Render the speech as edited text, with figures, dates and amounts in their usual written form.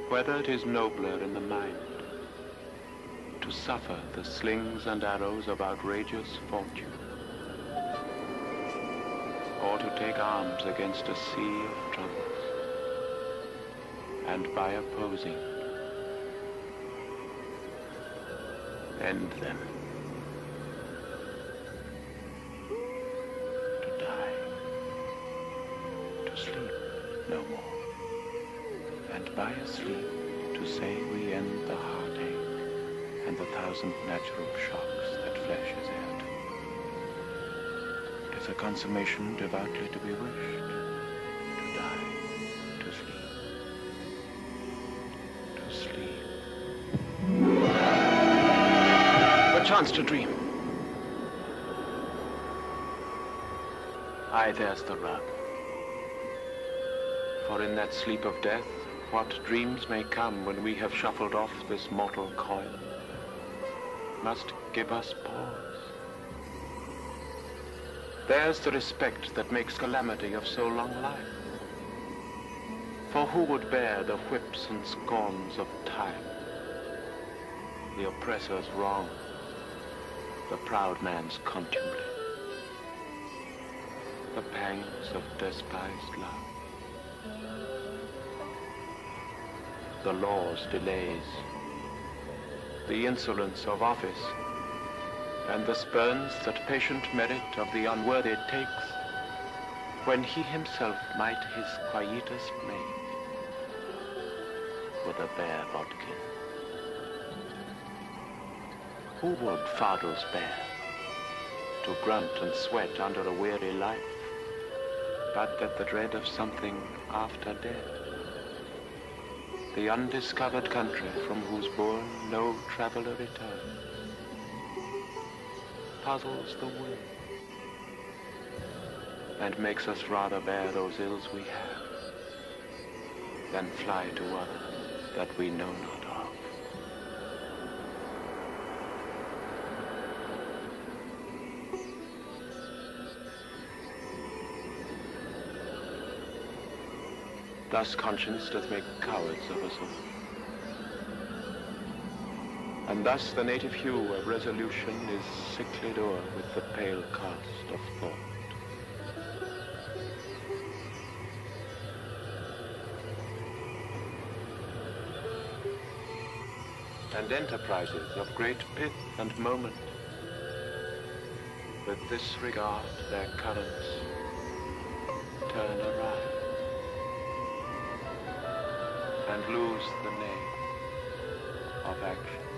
whether it is nobler in the mind to suffer the slings and arrows of outrageous fortune, or to take arms against a sea of troubles, and by opposing, end them. To die, to sleep no more, and by a sleep to say we end the heartache and the thousand natural shocks that flesh is heir to. Is a consummation devoutly to be wished, to die, to sleep, to sleep. Perchance to dream. Aye, there's the rub. For in that sleep of death, what dreams may come when we have shuffled off this mortal coil must give us pause. There's the respect that makes calamity of so long life. For who would bear the whips and scorns of time, the oppressor's wrong, the proud man's contumely, the pangs of despised love, the law's delays, the insolence of office, and the spurns that patient merit of the unworthy takes, when he himself might his quietus make with a bare bodkin? Who would fardels bear, to grunt and sweat under a weary life, but that the dread of something after death, the undiscovered country from whose bourne no traveler returns, puzzles the will, and makes us rather bear those ills we have, than fly to others that we know not of. Thus conscience doth make cowards of us all. And thus the native hue of resolution is sicklied o'er with the pale cast of thought. And enterprises of great pith and moment, with this regard their currents turn awry, and lose the name of action.